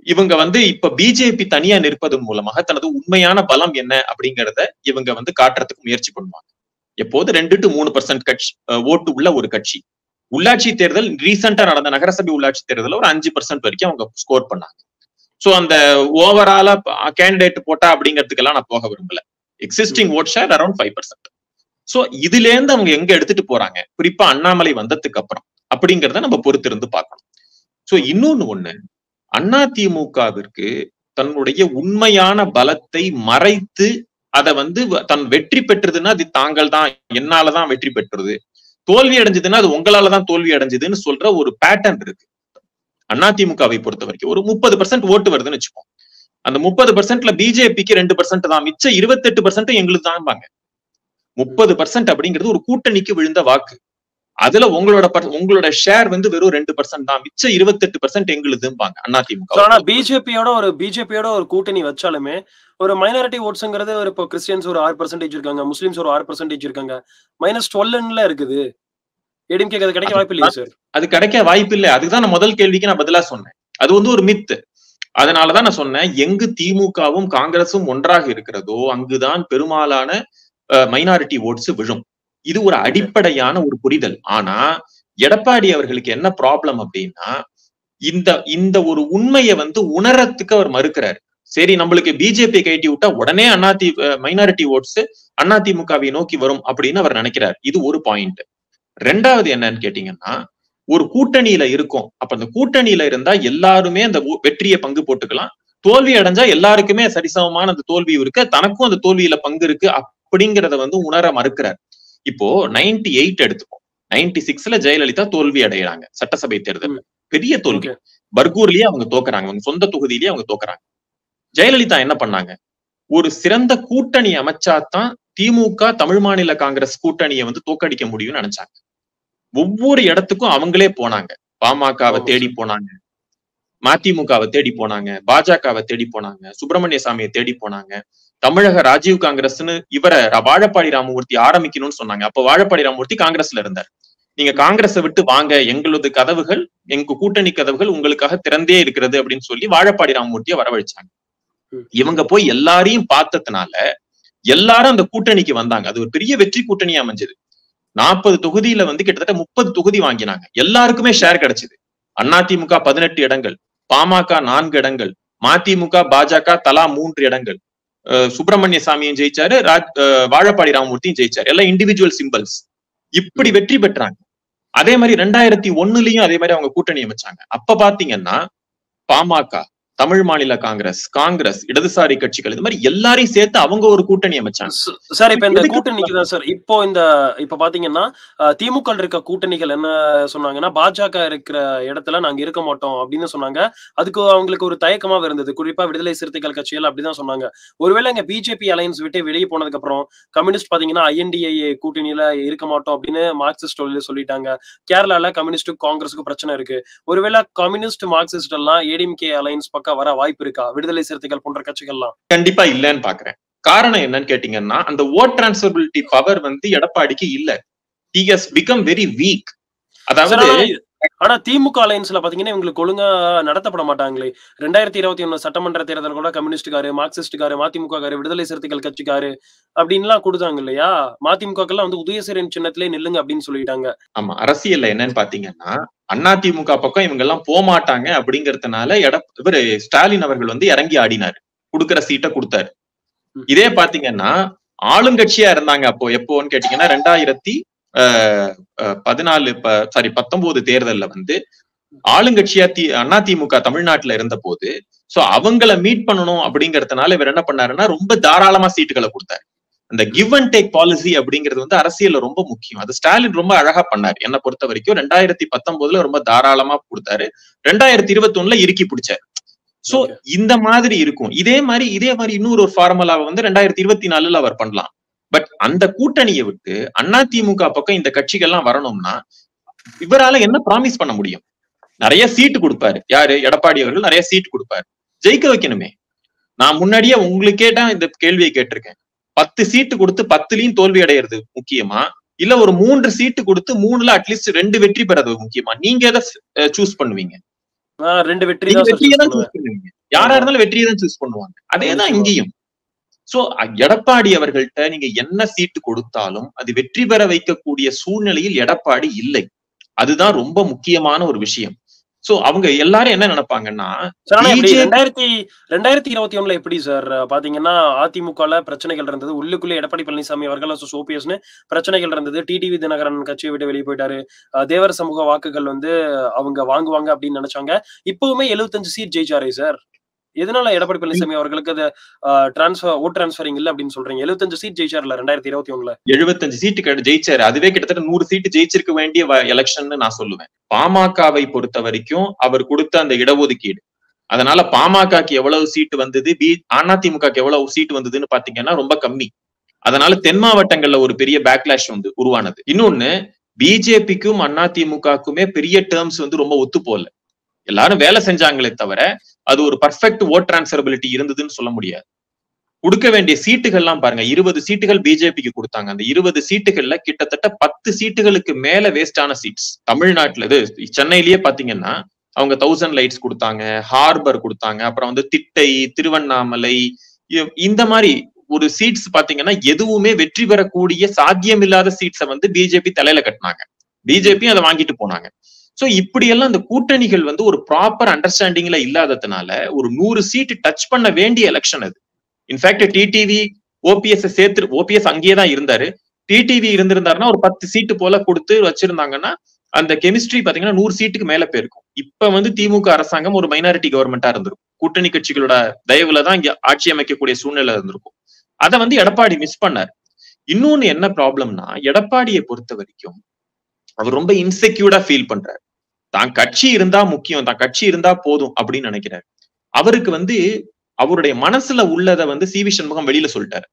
இவங்க வந்து இப்ப பிஜேபி தனியா நிற்பது மூலமாக தனது உண்மையான பலம் என்ன அப்படிங்கறத இவங்க வந்து காட்டுறதுக்கு முயற்சி பண்ணுவாங்க. எப்போது 2 to 3% கட்சி ஓட்டு உள்ள ஒரு கட்சி. உள்ளாட்சி தேர்தல் ரீசெண்டா நடந்த நகரசபை உள்ளாட்சி தேர்தல் ஒரு 5% வரைக்கும் அவங்க ஸ்கோர் பண்ணாங்க. சோ அந்த ஓவராலா கேண்டிடேட் போட்டா அப்படிங்கிறதுக்கெல்லாம் நான் போக விரும்பல. Existing vote share around 5%. சோ இதுல இருந்து அவங்க எங்க எடுத்துட்டு போறாங்க, குறிப்பா அண்ணாமலை வந்ததுக்கு அப்புறம் அப்படிங்கறத நம்ம பொறுத்திருந்து பார்க்கணும். சோ இன்னொன்னு அதிமுகவிற்கு தன்னுடைய உண்மையான பலத்தை மறைத்து அதை வந்து தன் வெற்றி பெற்றதுன்னா அது தாங்கள் தான், என்னாலதான் வெற்றி பெற்றது, தோல்வி அடைஞ்சதுன்னா அது உங்களாலதான் தோல்வி அடைஞ்சதுன்னு சொல்ற ஒரு பேட்டர்ன் இருக்கு. அதிமுகவை பொறுத்த வரைக்கும் ஒரு 30% ஓட்டு வருதுன்னு வச்சுக்கோம். அந்த 30%ல பிஜேபிக்கு 2% தான், மிச்ச 28% எங்களுக்கு தான். 30% அப்படிங்கிறது ஒரு கூட்டணிக்கு விழுந்த வாக்கு. அதுல உங்களோட ஷேர் வந்து வெறும் 2% தான், மிச்ச 28% எங்களுதும்பாங்க அதிமுக. ஆனா பிஜேபியோட ஒரு கூட்டணி வச்சாலுமே ஒரு மைனாரிட்டி ஓட்ஸ்ங்கிறது ஒரு இப்போ கிறிஸ்டியன்ஸ் ஒரு 6% இருக்காங்க, முஸ்லிம்ஸ் ஒரு 6% இருக்காங்க, -12 இருக்குது. ஏடிஎம்கே அது கிடைக்க வாய்ப்பு இல்லையா சார்? அது கிடைக்க வாய்ப்பு இல்லை. அதுதான் நான் முதல் கேள்விக்கு நான் பதிலா சொன்னேன். அது வந்து ஒரு மித்து. அதனாலதான் நான் சொன்னேன், எங்கு திமுகவும் காங்கிரசும் ஒன்றாக இருக்கிறதோ அங்குதான் பெரும்பாலான மைனாரிட்டி ஓட்ஸ் விழும். இது ஒரு அடிப்படையான ஒரு புரிதல். ஆனா எடப்பாடி அவர்களுக்கு என்ன ப்ராப்ளம் அப்படின்னா, இந்த ஒரு உண்மையை வந்து உணரத்துக்கு அவர் மறுக்கிறாரு. சரி, நம்மளுக்கு பிஜேபி கைட்டி விட்டா உடனே மைனாரிட்டி ஓட்ஸ் அதிமுகவை நோக்கி வரும் அப்படின்னு அவர் நினைக்கிறார். இது ஒரு பாயிண்ட். ரெண்டாவது என்னன்னு கேட்டீங்கன்னா, ஒரு கூட்டணியில இருக்கும். அப்ப அந்த கூட்டணியில இருந்தா எல்லாருமே அந்த வெற்றியை பங்கு போட்டுக்கலாம். தோல்வி அடைஞ்சா எல்லாருக்குமே சரிசமமான அந்த தோல்வி இருக்கு, தனக்கும் அந்த தோல்வியில பங்கு இருக்கு அப்படிங்கிறத வந்து உணர மறுக்கிறார். இப்போ 98 எடுத்துப்போம். 96ல ஜெயலலிதா தோல்வி அடைகிறாங்க சட்டசபை தேர்தல், பெரிய தோல்வி. பர்கூர்லயே அவங்க தோக்குறாங்க, அவங்க சொந்த தொகுதியிலேயே அவங்க தோக்குறாங்க. ஜெயலலிதா என்ன பண்ணாங்க, ஒரு சிறந்த கூட்டணி அமைச்சாதான் திமுக தமிழ் மாநில காங்கிரஸ் கூட்டணியை வந்து தோக்கடிக்க முடியும்னு நினைச்சாங்க. ஒவ்வொரு இடத்துக்கும் அவங்களே போனாங்க. பாமகவை தேடி போனாங்க, மதிமுகவை தேடி போனாங்க, பாஜகவை தேடி போனாங்க, சுப்பிரமணிய சாமியை தேடி போனாங்க. தமிழக ராஜீவ் காங்கிரஸ்னு இவரை வாழப்பாடி ராமமூர்த்தி ஆரம்பிக்கணும்னு சொன்னாங்க. அப்ப வாழப்பாடி ராமமூர்த்தி காங்கிரஸ்ல இருந்தார். நீங்க காங்கிரஸை விட்டு வாங்க, எங்களது கதவுகள், எங்க கூட்டணி கதவுகள் உங்களுக்காக திறந்தே இருக்கிறது அப்படின்னு சொல்லி வாழப்பாடி ராமமூர்த்தியை வரவழைச்சாங்க. இவங்க போய் எல்லாரையும் பார்த்ததுனால எல்லாரும் அந்த கூட்டணிக்கு வந்தாங்க. அது ஒரு பெரிய வெற்றி கூட்டணியா அமைஞ்சது. 40 தொகுதியில வந்து கிட்டத்தட்ட 30 தொகுதி வாங்கினாங்க. எல்லாருக்குமே ஷேர் கிடைச்சது. அதிமுக 18 இடங்கள், பாமக 4 இடங்கள், மதிமுக பாஜக தலா 3 இடங்கள், சுப்பிரமணிய சாமியும் ஜெயிச்சாரு, வாழப்பாடி ராமமூர்த்தியும் ஜெயிச்சாரு. எல்லாம் இண்டிவிஜுவல் சிம்பிள்ஸ். இப்படி வெற்றி பெற்றாங்க. அதே மாதிரி 2001லயும் அதே மாதிரி அவங்க கூட்டணி அமைச்சாங்க. அப்ப பாத்தீங்கன்னா பாமக, தமிழ் மாநில காங்கிரஸ், இடதுசாரி கட்சிகள், இது மாதிரி எல்லாரையும் சேர்த்து அவங்க ஒரு கூட்டணி அமைச்சாங்க. சார் இப்ப இந்த கூட்டணிக்கு தான் சார் இப்ப பாத்தீங்கன்னா திமுக இருக்க கூட்டணிகள் என்ன சொன்னாங்கன்னா, பாஜக இருக்கிற இடத்துல நாங்க இருக்க மாட்டோம் அப்படின்னு சொன்னாங்க. அதுக்கு அவங்களுக்கு ஒரு தயக்கமா இருந்தது. குறிப்பா விடுதலை சிறுத்தைகள் கட்சிகள் அப்படிதான் சொன்னாங்க. ஒருவேளை இங்க பிஜேபி அலையன்ஸ் விட்டு வெளியே போனதுக்கு அப்புறம் கம்யூனிஸ்ட் பாத்தீங்கன்னா INDA கூட்டணியில இருக்க மாட்டோம் அப்படின்னு மார்க்சிஸ்ட் சொல்லிட்டாங்க. கேரளால கம்யூனிஸ்ட் காங்கிரஸுக்கு பிரச்சனை இருக்கு. ஒருவேளை கம்யூனிஸ்ட் மார்க்சிஸ்ட் எல்லாம் ஏடிஎம்கே அலையன்ஸ் பக்கம் வர வாய்ப்பு இருக்கா விடுதலை சிறுத்தைகள் போன்ற கட்சிகள்லாம்? கண்டிப்பா இல்லன்னு பாக்குறேன். காரணம் என்னன்னு கேட்டீங்கன்னா, அந்த ஓட் டிரான்ஸ்ஃபரபிலிட்டி பவர் வந்து எடப்பாடிக்கு இல்ல. he has become very weak. அதாவது ஆனா திமுக அலையன்ஸ்ல பாத்தீங்கன்னா இவங்களுக்கு ஒழுங்கா நடத்தப்பட மாட்டாங்களே. 2021 சட்டமன்ற தேர்தல் கூட கம்யூனிஸ்டுக்காரு, மார்க்சிஸ்டுக்காரு, மதிமுகக்காரு, விடுதலை சிறுத்தைகள் கட்சிக்காரு அப்படின்லாம் கொடுத்தாங்க இல்லையா? மதிமுகக்கெல்லாம் வந்து உதயசூரியன் சின்னத்திலே நில்லுங்க அப்படின்னு சொல்லிட்டாங்க. ஆமா, அரசியல்ல என்னன்னு பாத்தீங்கன்னா, அதிமுக பக்கம் இவங்க எல்லாம் போமாட்டாங்க அப்படிங்கறதுனால இவரு ஸ்டாலின் அவர்கள் வந்து இறங்கி ஆடினாரு, கொடுக்கிற சீட்டை கொடுத்தாரு. இதே பாத்தீங்கன்னா ஆளுங்கட்சியா இருந்தாங்க அப்போ எப்போன்னு கேட்டீங்கன்னா 2019 தேர்தல்ல வந்து ஆளுங்கட்சியா அதிமுக தமிழ்நாட்டுல இருந்த போது சோ அவங்கள மீட் பண்ணணும் அப்படிங்கறதுனால இவர் என்ன பண்ணாருன்னா ரொம்ப தாராளமா சீட்டுகளை கொடுத்தாரு. அந்த கிவ் அண்ட் டேக் பாலிசி அப்படிங்கிறது வந்து அரசியல்ல ரொம்ப முக்கியம். அது ஸ்டாலின் ரொம்ப அழகா பண்ணாரு. என்ன பொறுத்த வரைக்கும் 2019 ரொம்ப தாராளமா கொடுத்தாரு, 2021 இறுக்கி பிடிச்சாரு. சோ இந்த மாதிரி இருக்கும். இதே மாதிரி இன்னொரு ஃபார்முலாவை வந்து 2024 அவர் பண்ணலாம். பட் அந்த கூட்டணியை விட்டு அதிமுக பக்கம் இந்த கட்சிகள்லாம் வரணும்னா இவரால என்ன ப்ராமிஸ் பண்ண முடியும்? நிறைய சீட்டு கொடுப்பாரு. யாரு? எடப்பாடி அவர்கள் நிறைய சீட்டு கொடுப்பாரு. ஜெயிக்க வைக்கணுமே. நான் முன்னாடியே உங்களுக்கே தான் இந்த கேள்வியை கேட்டிருக்கேன். 10 சீட்டு கொடுத்து 10லயும் தோல்வி அடையிறது முக்கியமா, இல்ல ஒரு 3 சீட்டு கொடுத்து 3ல அட்லீஸ்ட் 2 வெற்றி பெறது முக்கியமா? நீங்க எதை சூஸ் பண்ணுவீங்க? 2 வெற்றி நீங்க தான் சார் வெற்றியை சூஸ் தான் பண்ணுவேன். சூஸ் பண்ணுவீங்க. யாரா இருந்தாலும் வெற்றியை தான் சூஸ் பண்ணுவாங்க. அதேதான் நிச்சயமா. இங்கேயும். சோ எடப்பாடி அவர்கள்ட்ட நீங்க என்ன சீட்டு கொடுத்தாலும் அது வெற்றி பெற வைக்கக்கூடிய சூழ்நிலையில் எடப்பாடி இல்லை. அதுதான் ரொம்ப முக்கியமான ஒரு விஷயம். சோ அவங்க எல்லாரும் என்ன நினைப்பாங்கன்னா சார் ஆனா எப்படி பிஜேபி 2021 எப்படி சார் பாத்தீங்கன்னா அதிமுகல பிரச்சனைகள் இருந்தது. உள்ளுக்குள்ளே எடப்பாடி பழனிசாமி அவர்கள் ஓபிஎஸ்னு பிரச்சனைகள் இருந்தது. டிடிவி தினகரன் கட்சியை விட்டு வெளியே போயிட்டாரு. தேவர் சமூக வாக்குகள் வந்து அவங்க வாங்குவாங்க அப்படின்னு நினைச்சாங்க. இப்பவுமே 75 சீட் ஜெயிச்சாரே சார். எதனால எடப்பாடி பழனிசாமி அவர்களுக்கு அது ஓட் டிரான்ஸ்பரிங் இல்ல அப்படின்னு சொல்றீங்க? 75 சீட் ஜெயிச்சார்ல 2021 75 சீட்டு ஜெயிச்சாரு. அதுவே கிட்டத்தட்ட 100 சீட்டு ஜெயிச்சிருக்க வேண்டிய எலெக்ஷன் நான் சொல்லுவேன். பாமகவை பொறுத்த வரைக்கும் அவர் கொடுத்த அந்த இடஒதுக்கீடு, அதனால பாமகக்கு எவ்வளவு சீட்டு வந்தது, அதிமுகக்கு எவ்வளவு சீட்டு வந்ததுன்னு பாத்தீங்கன்னா ரொம்ப கம்மி. அதனால தென் மாவட்டங்கள்ல ஒரு பெரிய பேக்லாஷ் உருவானது. இன்னொன்னு பிஜேபிக்கும் அதிமுகக்குமே பெரிய டேர்ம்ஸ் ரொம்ப ஒத்து போல. எல்லாரும் வேலை செஞ்சாங்களே தவிர அது ஒரு பர்ஃபெக்ட் ஓட் டிரான்ஸ்பரபிலிட்டி இருந்ததுன்னு சொல்ல முடியாது. கொடுக்க வேண்டிய சீட்டுகள்லாம் பாருங்க, 20 சீட்டுகள் பிஜேபிக்கு கொடுத்தாங்க. அந்த 20 சீட்டுகள்ல கிட்டத்தட்ட 10 சீட்டுகளுக்கு மேல வேஸ்டான சீட்ஸ். தமிழ்நாட்டுல சென்னையிலேயே பாத்தீங்கன்னா அவங்க 1000 லைட்ஸ் கொடுத்தாங்க, ஹார்பர் கொடுத்தாங்க, அப்புறம் திட்டை, திருவண்ணாமலை, இந்த மாதிரி ஒரு சீட்ஸ் பாத்தீங்கன்னா எதுவுமே வெற்றி பெறக்கூடிய சாத்தியமில்லாத சீட்ஸை பிஜேபி தலையில கட்டினாங்க. பிஜேபி அதை வாங்கிட்டு போனாங்க. சோ இப்படி எல்லாம் அந்த கூட்டணிகள் ஒரு ப்ராப்பர் அண்டர்ஸ்டாண்டிங்ல இல்லாததுனால ஒரு 100 சீட் டச் பண்ண வேண்டிய எலெக்ஷன் அது. இன்ஃபேக்ட் டிடிவி ஓபிஎஸ் சேர்த்து, ஓபிஎஸ் அங்கேயேதான் இருந்தாரு, டிடிவி இருந்திருந்தாருன்னா ஒரு 10 சீட்டு போல கொடுத்து வச்சிருந்தாங்கன்னா அந்த கெமிஸ்ட்ரி பாத்தீங்கன்னா 100 சீட்டுக்கு மேல போயிருக்கும். இப்ப திமுக அரசாங்கம் ஒரு மைனாரிட்டி கவர்மெண்டா இருந்திருக்கும். கூட்டணி கட்சிகளோட தயவுலதான் இங்க ஆட்சி அமைக்கக்கூடிய சூழ்நிலை இருந்திருக்கும். அதை எடப்பாடி மிஸ் பண்ணாரு. இன்னொன்னு என்ன ப்ராப்ளம்னா, எடப்பாடியை பொறுத்த வரைக்கும் அவர் ரொம்ப இன்செக்யூர்டா ஃபீல் பண்றாரு. தான் கட்சி இருந்தா முக்கியம், தான் கட்சி இருந்தா போதும் அப்படின்னு நினைக்கிறாரு. அவருக்கு அவருடைய மனசுல உள்ளதை சி வி சண்முகம் வெளியில சொல்லிட்டாரு.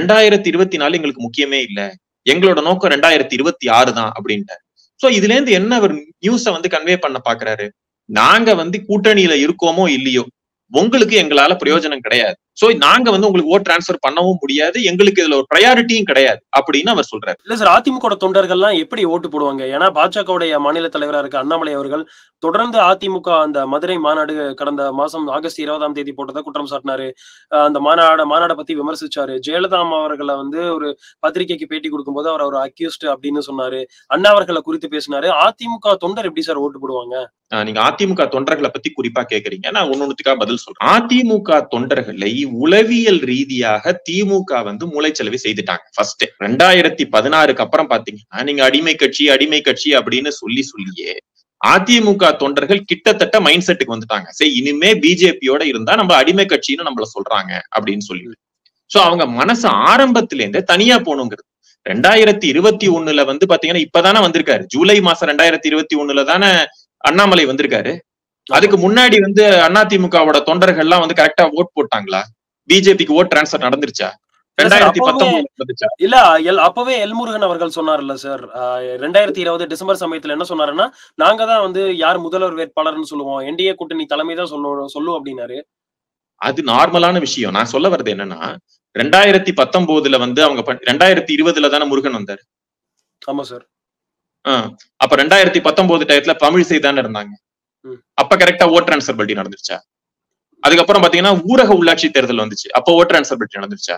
2024 எங்களுக்கு முக்கியமே இல்ல, எங்களோட நோக்கம் 2026 தான் அப்படின்ட்டாரு. சோ இதுல இருந்து என்ன அவர் நியூஸ கன்வே பண்ண பாக்குறாரு, நாங்க கூட்டணியில இருக்கோமோ இல்லையோ உங்களுக்கு எங்களால பிரயோஜனம் கிடையாது. சோ நாங்க உங்களுக்கு ஓட் டிரான்ஸ்பர் பண்ணவும் முடியாது, எங்களுக்கு இதுல ஒரு ப்ரையாரிட்டியும் கிடையாது அப்படின்னு அவர் சொல்றாரு. இல்ல சார், அதிமுக தொண்டர்கள்லாம் எப்படி ஓட்டு போடுவாங்க? ஏன்னா பாஜகவுடைய மாநில தலைவரா இருக்க அண்ணாமலை அவர்கள் தொடர்ந்து அதிமுக அந்த மதுரை மாநாடு கடந்த மாசம் ஆகஸ்ட் 20ஆம் தேதி போட்டதை குற்றம் சாட்டினாரு. அந்த மாநாடை பத்தி விமர்சிச்சாரு. ஜெயலலிதா அவர்களை ஒரு பத்திரிகைக்கு பேட்டி கொடுக்கும்போது அவர் ஒரு அக்யூஸ்ட் அப்படின்னு சொன்னாரு. அண்ணா அவர்களை குறித்து பேசினாரு. அதிமுக தொண்டர் எப்படி சார் ஓட்டு போடுவாங்க? நீங்க அதிமுக தொண்டர்களை பத்தி குறிப்பா கேக்குறீங்க, நான் ஒன்னொன்னுக்காக பதில் சொல்றேன். அதிமுக தொண்டர்களை உளவியல் ரீதியாக திமுக மூளைச்சலவை செய்துட்டாங்க. ஃபர்ஸ்ட் 2016க்கு அப்புறம் பாத்தீங்கன்னா நீங்க அடிமை கட்சி அப்படின்னு சொல்லியே அதிமுக தொண்டர்கள் கிட்டத்தட்ட மைண்ட் செட்டுக்கு வந்துட்டாங்க. சரி, இனிமே பிஜேபியோட இருந்தா நம்ம அடிமை கட்சின்னு நம்மள சொல்றாங்க அப்படின்னு சொல்லி. சோ அவங்க மனசு ஆரம்பத்தில இருந்தே தனியா போகணுங்கிறது. 2021ல பாத்தீங்கன்னா இப்பதானே வந்திருக்காரு. ஜூலை மாசம் 2021ல தானே அண்ணாமலை வந்திருக்காரு. அதுக்கு முன்னாடி அதிமுகவோட தொண்டர்கள் எல்லாம் கரெக்டா ஓட் போட்டாங்களா? பிஜேபிக்கு ஓட் டிரான்ஸ்பர் நடந்துருச்சா? 2019 இல்ல, அப்பவே எல்முருகன் அவர்கள் சொன்னார்ல சார், 2020 டிசம்பர் சமயத்துல என்ன சொன்னாருன்னா, நாங்க தான் யார் முதல்வர் வேட்பாளர்னு சொல்லுவோம், என்டிஏ கூட்டணி தலைமை தான் சொல்லுவோம் அப்படின்னாரு. அது நார்மலான விஷயம். நான் சொல்ல வர்றது என்னன்னா, 2019ல அவங்க 2020ல தானே முருகன் வந்தாரு. ஆமா சார். அப்ப 2019 டயத்துல தமிழிசை தானே இருந்தாங்க. அப்ப கரெக்டா ஓட் டிரான்ஸ்பர் நடந்துருச்சா? அதுக்கப்புறம் பாத்தீங்கன்னா ஊரக உள்ளாட்சி தேர்தல் வந்துச்சு, அப்ப ஓட் டிரான்ஸ்பர் நடந்துருச்சா?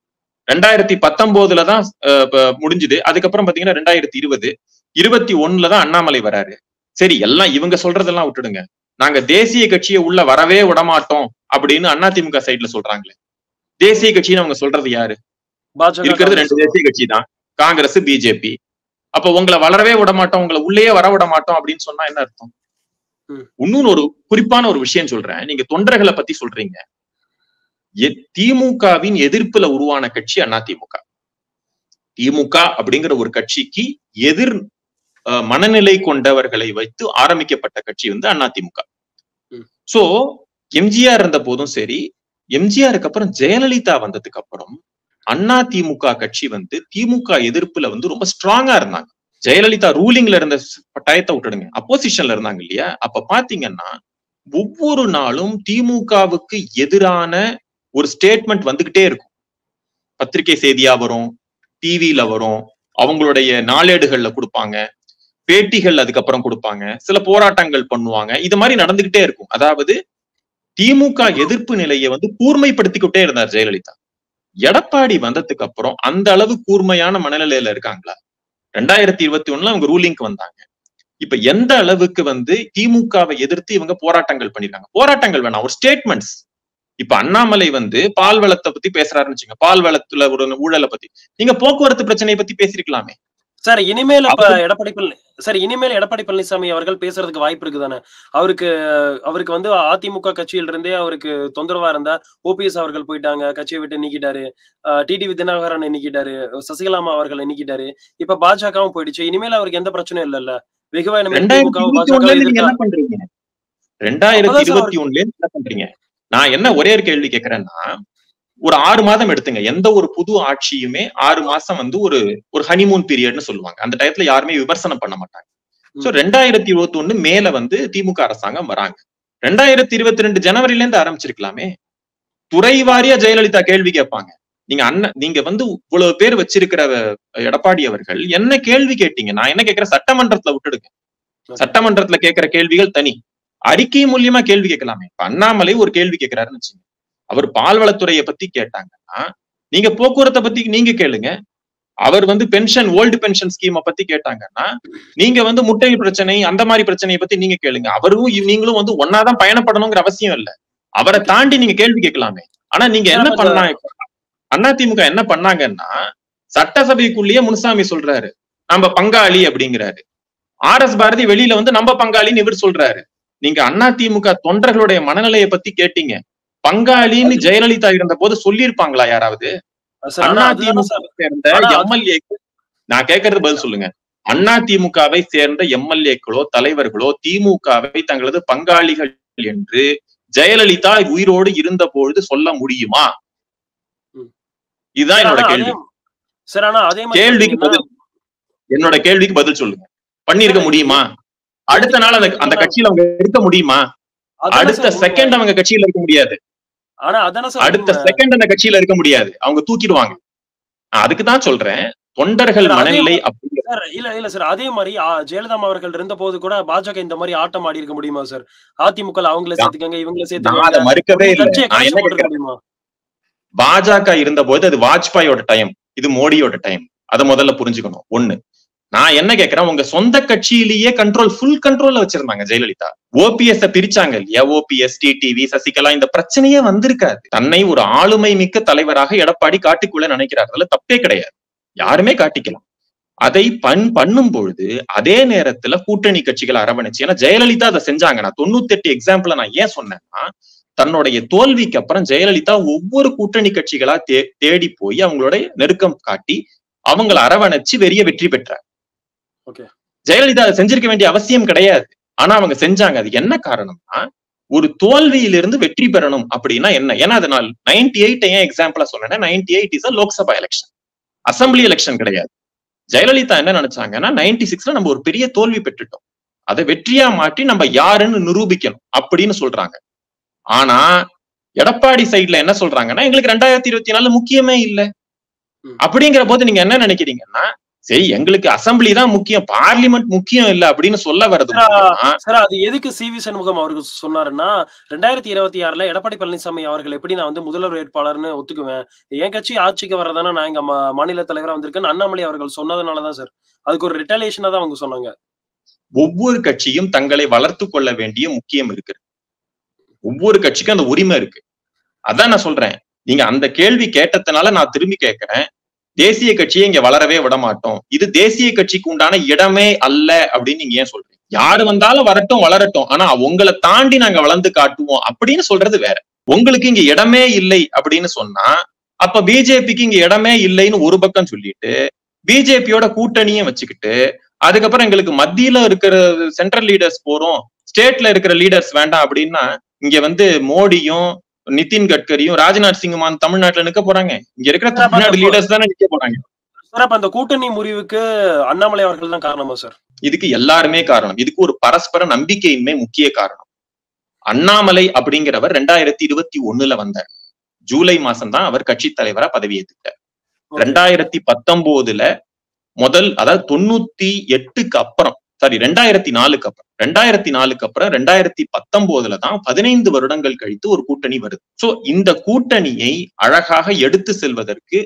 2019ல தான் முடிஞ்சுது. அதுக்கப்புறம் பாத்தீங்கன்னா 2020, 21ல தான் அண்ணாமலை வராரு. சரி, எல்லாம் இவங்க சொல்றதெல்லாம் விட்டுடுங்க, நாங்க தேசிய கட்சியை உள்ள வரவே விடமாட்டோம் அப்படின்னு அதிமுக சைட்ல சொல்றாங்களே. தேசிய கட்சின்னு அவங்க சொல்றது யாரு? இருக்கிறது 2 தேசிய கட்சி தான், காங்கிரஸ், பிஜேபி. அப்ப உங்களை வளரவே விட மாட்டோம், உங்களை உள்ளேயே வர விட மாட்டோம் அப்படின்னு சொன்னா என்ன அர்த்தம்? இன்னொன்னு ஒரு குறிப்பான ஒரு விஷயம் சொல்றேன். நீங்க தொண்டர்களை பத்தி சொல்றீங்க. திமுகவின் எதிர்ப்புல உருவான கட்சி அதிமுக. திமுக அப்படிங்கிற ஒரு கட்சிக்கு எதிர் மனநிலை கொண்டவர்களை வைத்து ஆரம்பிக்கப்பட்ட கட்சி அதிமுக. சோ எம்ஜிஆர் இருந்த போதும் சரி, எம்ஜிஆருக்கு அப்புறம் ஜெயலலிதா வந்ததுக்கு அப்புறம் அதிமுக கட்சி திமுக எதிர்ப்புல ரொம்ப ஸ்ட்ராங்கா இருந்தாங்க. ஜெயலலிதா ரூலிங்ல இருந்த டயத்தை விட்டுடுங்க, அப்போசிஷன்ல இருந்தாங்க இல்லையா? அப்ப பாத்தீங்கன்னா ஒவ்வொரு நாளும் திமுகவுக்கு எதிரான ஒரு ஸ்டேட்மெண்ட் வந்துகிட்டே இருக்கும். பத்திரிகை செய்தியா வரும், டிவியில வரும், அவங்களுடைய நாளேடுகள்ல கொடுப்பாங்க. பேட்டிகள் அதுக்கப்புறம் கொடுப்பாங்க, சில போராட்டங்கள் பண்ணுவாங்க. இது மாதிரி நடந்துகிட்டே இருக்கும். அதாவது திமுக எதிர்ப்பு நிலையை வந்து கூர்மைப்படுத்திக்கிட்டே இருந்தார் ஜெயலலிதா. எடப்பாடி வந்ததுக்கு அப்புறம் அந்த அளவு கூர்மையான மனநிலையில இருக்காங்களா? 2021 அவங்க ரூலிங்க்கு வந்தாங்க. இப்ப எந்த அளவுக்கு வந்து திமுகவை எதிர்த்து இவங்க போராட்டங்கள் பண்ணிருக்காங்க? போராட்டங்கள் வேணாம், ஒரு ஸ்டேட்மெண்ட்ஸ். இப்ப அண்ணாமலை வந்து பால் வளத்தை பத்தி பேசுறாருன்னு வச்சுங்க, பால் வளத்துல ஒரு ஊழலை பத்தி. நீங்க போக்குவரத்து பிரச்சனையை பத்தி பேசிருக்கலாமே. சார் இனிமேல் இனிமேல் எடப்பாடி பழனிசாமி அவர்கள் பேசுறதுக்கு வாய்ப்பு இருக்குதானே? அவருக்கு வந்து அதிமுக கட்சியில இருந்தே அவருக்கு தொந்தரவா இருந்தா, ஓபிஎஸ் அவர்கள் போயிட்டாங்க, கட்சியை விட்டு நீக்கிட்டாரு, டிடிவி தினகரன் நீக்கிட்டாரு, சசிகலாமா அவர்கள் நீக்கிட்டாரு, இப்ப பாஜகவும் போயிடுச்சு. இனிமேல் அவருக்கு எந்த பிரச்சனையும் இல்லல்ல. வெகுவா இனிமேல் திமுகவும் பாஜகவும் என்ன பண்றீங்க? 2021 என்ன பண்றீங்க? நான் என்ன ஒரே ஒரு கேள்வி கேட்கிறேன்னா, ஒரு 6 மாதம் எடுத்துங்க. எந்த ஒரு புது ஆட்சியுமே 6 மாசம் வந்து ஒரு ஹனிமூன் பீரியட்னு சொல்லுவாங்க. அந்த டயத்துல யாருமே விமர்சனம் பண்ண மாட்டாங்க. சோ 2021 மேல வந்து திமுக அரசாங்கம் வராங்க. 2022 ஜனவரில இருந்து ஆரம்பிச்சிருக்கலாமே. துறை வாரியா ஜெயலலிதா கேள்வி கேட்பாங்க. நீங்க வந்து இவ்வளவு பேர் வச்சிருக்கிற எடப்பாடி அவர்கள் என்ன கேள்வி கேட்டீங்க? நான் என்ன கேட்கிறேன், சட்டமன்றத்துல விட்டுடுங்க. சட்டமன்றத்துல கேட்கிற கேள்விகள் தனி, அறிக்கை மூலியமா கேள்வி கேட்கலாமே. அண்ணாமலை ஒரு கேள்வி கேட்கிறாருன்னு வச்சுங்க, அவர் பால்வளத்துறையை பத்தி கேட்டாங்கன்னா நீங்க போக்குவரத்தை பத்தி நீங்க கேளுங்க. அவர் வந்து பென்ஷன், ஓல்டு பென்ஷன் ஸ்கீமை பத்தி கேட்டாங்கன்னா நீங்க வந்து முட்டை பிரச்சனை, அந்த மாதிரி பிரச்சனையை பத்தி நீங்க கேளுங்க. அவரும் நீங்களும் வந்து ஒன்னாதான் பயணப்படணுங்கிற அவசியம் இல்ல. அவரை தாண்டி நீங்க கேள்வி கேட்கலாமே. ஆனா நீங்க என்ன பண்ணாங்க, அதிமுக என்ன பண்ணாங்கன்னா, சட்டசபைக்குள்ளேயே முனுசாமி சொல்றாரு நம்ம பங்காளி அப்படிங்கிறாரு. RS பாரதி வெளியில வந்து நம்ம பங்காளின்னு இவர் சொல்றாரு. நீங்க அதிமுக தொண்டர்களுடைய மனநிலையை பத்தி கேட்டீங்க. பங்காளின்னு ஜெயலலிதா இருந்த போது சொல்லியிருப்பாங்களா யாராவது? அதிமுக சேர்ந்த எம்எல்ஏக்கு நான் கேட்கறது பதில் சொல்லுங்க. அதிமுகவை சேர்ந்த எம்எல்ஏக்களோ தலைவர்களோ திமுகவை தங்களது பங்காளிகள் என்று ஜெயலலிதா உயிரோடு இருந்த பொழுது சொல்ல முடியுமா? இதுதான் என்னோட கேள்வி. என்னோட கேள்விக்கு பதில் சொல்லுங்க. பண்ணிருக்க முடியுமா? அடுத்த நாள் அந்த கட்சியில அவங்க இருக்க முடியுமா? அடுத்த செகண்ட் அவங்க கட்சியில இருக்க முடியாது. அடுத்த செகண்ட் அந்த கட்சியில இருக்க முடியாது, அவங்க தூக்கிடுவாங்க. அதுக்குதான் சொல்றேன், தொண்டர்கள் மனநிலை இல்ல சார். அதே மாதிரி ஜெயலலிதா அவர்கள் இருந்த போது கூட பாஜக இந்த மாதிரி ஆட்டம் ஆடி இருக்க முடியுமா சார்? அதிமுக அவங்கள சேர்த்துக்கங்க, இவங்கள சேர்த்துக்கங்க, மறுக்கவே இல்லை. பாஜக இருந்த போது அது வாஜ்பாயோட டைம், இது மோடியோட டைம். அதை முதல்ல புரிஞ்சுக்கணும். ஒண்ணு, நான் என்ன கேட்கிறேன், உங்க சொந்த கட்சியிலேயே ஃபுல் கண்ட்ரோல்ல வச்சிருந்தாங்க ஜெயலலிதா. ஓபிஎஸ் பிரிச்சாங்க இல்லையா? ஓபிஎஸ், டிடிவி, சசிகலா, இந்த பிரச்சனையே வந்திருக்காது. தன்னை ஒரு ஆளுமை மிக்க தலைவராக எடப்பாடி காட்டிக்குள்ள நினைக்கிறார். அதுல தப்பே கிடையாது, யாருமே காட்டிக்கலாம். அதை பண்ணும் பொழுது அதே நேரத்துல கூட்டணி கட்சிகளை அரவணைச்சு, ஏன்னா ஜெயலலிதா அதை செஞ்சாங்க. நான் 98 எக்ஸாம்பிள நான் ஏன் சொன்னேன்னா, தன்னுடைய தோல்விக்கு அப்புறம் ஜெயலலிதா ஒவ்வொரு கூட்டணி கட்சிகளா தேடி போய் அவங்களுடைய நெருக்கம் காட்டி அவங்களை அரவணைச்சு வெற்றி பெற்றார். ஜெயலலிதா அதை செஞ்சிருக்க வேண்டிய அவசியம் கிடையாது, ஆனா அவங்க செஞ்சாங்க. அது என்ன காரணம்னா, ஒரு தோல்வியிலிருந்து வெற்றி பெறணும் அப்படின்னா என்ன? ஏன்னா அதனால 98 ஏன் எக்ஸாம்பிளா சொன்னேன்னா, 98 is Lok Sabha election, assembly election கிடையாது. ஜெயலலிதா என்ன நினைச்சாங்கன்னா, 96ல நம்ம ஒரு பெரிய தோல்வி பெற்றுட்டோம், அதை வெற்றியா மாற்றி நம்ம யாருன்னு நிரூபிக்கணும் அப்படின்னு சொல்றாங்க. ஆனா எடப்பாடி சைட்ல என்ன சொல்றாங்கன்னா, எங்களுக்கு 2024 முக்கியமே இல்லை. அப்படிங்கிற போது நீங்க என்ன நினைக்கிறீங்கன்னா, சரி எங்களுக்கு அசம்பிளி தான் முக்கியம், பார்லிமெண்ட் முக்கியம் இல்ல அப்படின்னு சொல்ல வருது. அது எதுக்கு சிவி சண்முகம் அவர்கள் சொன்னாருன்னா, 2026ல எடப்பாடி பழனிசாமி அவர்கள் எப்படி நான் வந்து முதல்வர் வேட்பாளர்னு ஒத்துக்குவேன், என் கட்சி ஆட்சிக்கு வர்றதானா நான் எங்க மாநில தலைவரா வந்திருக்கேன்னு அண்ணாமலை அவர்கள் சொன்னதுனாலதான் சார். அதுக்கு ஒரு ரிட்டலேஷனா தான் அவங்க சொன்னாங்க. ஒவ்வொரு கட்சியும் தங்களை வளர்த்து கொள்ள வேண்டிய முக்கியம் இருக்கு. ஒவ்வொரு கட்சிக்கும் அந்த உரிமை இருக்கு. அதான் நான் சொல்றேன். நீங்க அந்த கேள்வி கேட்டதுனால நான் திரும்பி கேட்கிறேன், தேசிய கட்சியை இங்க வளரவே விட மாட்டோம், இது தேசிய கட்சிக்கு உண்டான இடமே அல்ல அப்படின்னு நீங்க ஏன் சொல்றீங்க? யாரு வந்தாலும் வரட்டும், வளரட்டும், ஆனா உங்களை தாண்டி நாங்க வளர்ந்து காட்டுவோம் அப்படின்னு சொல்றது வேற. உங்களுக்கு இங்க இடமே இல்லை அப்படின்னு சொன்னா, அப்ப பிஜேபிக்கு இங்க இடமே இல்லைன்னு ஒரு பக்கம் சொல்லிட்டு பிஜேபியோட கூட்டணியும் வச்சுக்கிட்டு, அதுக்கப்புறம் எங்களுக்கு மத்தியில இருக்கிற சென்ட்ரல் லீடர்ஸ் போறோம், ஸ்டேட்ல இருக்கிற லீடர்ஸ் வேண்டாம் அப்படின்னா, இங்க வந்து மோடியும் நிதின் கட்கரியும் ராஜ்நாத் சிங்குமான் தமிழ்நாட்டுல நிக்க போறாங்க. இங்க இருக்கிற தமிழ்நாடு லீடர்ஸ் தானே நிக்க போறாங்க. சார் அப்ப அந்த கூட்டணி முறிவுக்கு அண்ணாமலை அவர்கள் தான் காரணமா சார்? இதுக்கு எல்லாருமே காரணம். இதுக்கு ஒரு பரஸ்பர நம்பிக்கையின்மை முக்கிய காரணம். அண்ணாமலை அப்படிங்கிறவர் 2021ல வந்தார். ஜூலை மாசம் தான் அவர் கட்சி தலைவரா பதவியேற்றுட்டார். 2019ல அதாவது 98க்கு அப்புறம் சாரி 2004க்கு அப்புறம் 2004க்கு அப்புறம் 2019 தான் 15 வருடங்கள் கழித்து ஒரு கூட்டணி வருது. சோ இந்த கூட்டணியை அழகாக எடுத்து செல்வதற்கு